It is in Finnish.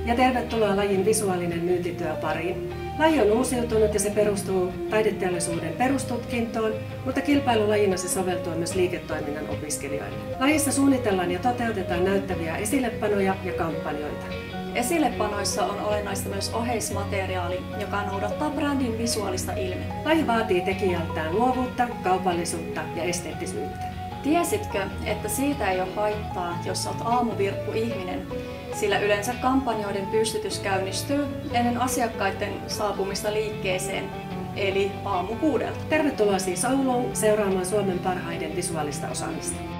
ja tervetuloa lajin visuaalinen myyntityö pariin. Laji on uusiutunut ja se perustuu taideteollisuuden perustutkintoon, mutta kilpailulajina se soveltuu myös liiketoiminnan opiskelijoille. Lajissa suunnitellaan ja toteutetaan näyttäviä esillepanoja ja kampanjoita. Esillepanoissa on olennaista myös oheismateriaali, joka noudattaa brändin visuaalista ilmettä. Laji vaatii tekijältään luovuutta, kaupallisuutta ja esteettisyyttä. Tiesitkö, että siitä ei ole haittaa, jos olet aamuvirkku-ihminen, sillä yleensä kampanjoiden pystytys käynnistyy ennen asiakkaiden saapumista liikkeeseen, eli aamu 6. Tervetuloa siis Ouluun seuraamaan Suomen parhaiden visuaalista osaamista.